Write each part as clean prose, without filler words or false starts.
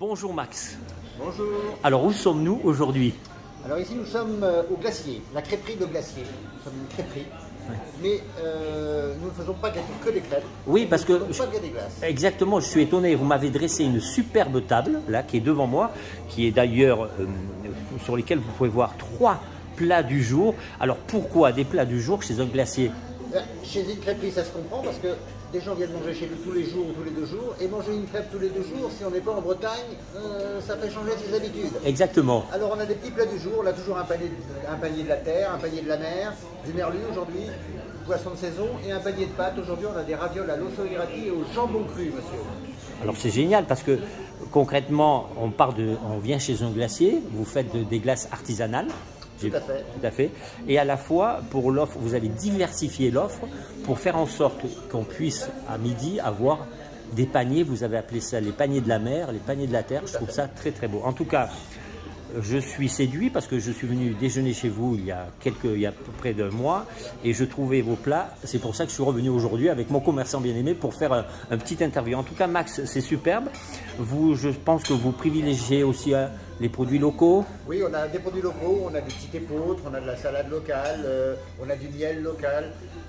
Bonjour Max. Bonjour. Alors où sommes-nous aujourd'hui? Alors ici nous sommes au glacier, la crêperie de glacier. Nous sommes une crêperie, mais nous ne faisons pas que des crêpes. Oui, parce que nous ne faisons pas que des glaces. Exactement, je suis étonné. Vous m'avez dressé une superbe table là qui est devant moi, qui est d'ailleurs sur lesquelles vous pouvez voir 3 plats du jour. Alors pourquoi des plats du jour chez un glacier? Chez une crêperie, ça se comprend parce que des gens viennent manger chez nous tous les jours ou tous les 2 jours, et manger une crêpe tous les 2 jours, si on n'est pas en Bretagne, ça fait changer ses habitudes. Exactement. Alors on a des petits plats du jour, on a toujours un panier de la terre, un panier de la mer, du merlu aujourd'hui, poisson de saison, et un panier de pâtes. Aujourd'hui on a des ravioles à l'osso irati et au jambon cru, monsieur. Alors c'est génial parce que concrètement, on vient chez un glacier, vous faites des glaces artisanales. Tout à fait. Tout à fait. Et à la fois, pour l'offre, vous avez diversifié l'offre pour faire en sorte qu'on puisse, à midi, avoir des paniers. Vous avez appelé ça les paniers de la mer, les paniers de la terre. Je trouve ça très, très beau. En tout cas, je suis séduit parce que je suis venu déjeuner chez vous il y a à peu près 2 mois et je trouvais vos plats. C'est pour ça que je suis revenu aujourd'hui avec mon commerçant bien-aimé pour faire un petit interview. En tout cas, Max, c'est superbe. Vous, je pense que vous privilégiez aussi les produits locaux. Oui, on a des produits locaux, on a des petites épeautres, on a de la salade locale, on a du miel local.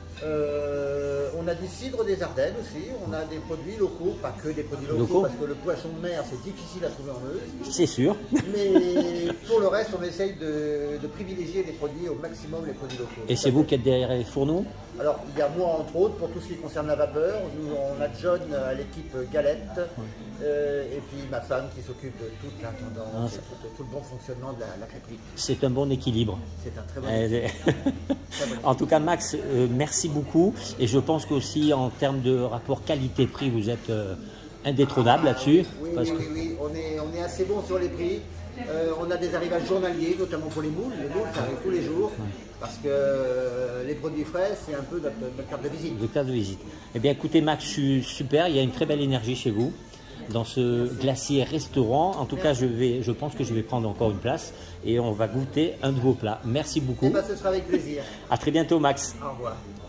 On a du cidre des Ardennes aussi, on a des produits locaux, pas que des produits locaux. Parce que le poisson de mer c'est difficile à trouver en Meuse. C'est sûr. Mais pour le reste on essaye de privilégier les produits au maximum, les produits locaux. Et c'est vous qui êtes derrière les fourneaux? Alors il y a moi entre autres pour tout ce qui concerne la vapeur, nous on a John à l'équipe galette, et puis ma femme qui s'occupe de toute l'intendance, tout le bon fonctionnement de la crêperie. C'est un bon équilibre. C'est un très bon équilibre. En tout cas Max, merci beaucoup et je pense qu'aussi en termes de rapport qualité-prix vous êtes indétrônable là-dessus. Oui, oui, on est assez bon sur les prix. On a des arrivages journaliers, notamment pour les moules. Les moules, ça arrive tous les jours, parce que les produits frais, c'est un peu notre carte de visite. De carte de visite. Eh bien, écoutez, Max, je suis super. Il y a une très belle énergie chez vous, dans ce glacier restaurant. En tout cas, je pense que je vais prendre encore une place et on va goûter un de vos plats. Merci beaucoup. Eh bien, ce sera avec plaisir. À très bientôt, Max. Au revoir.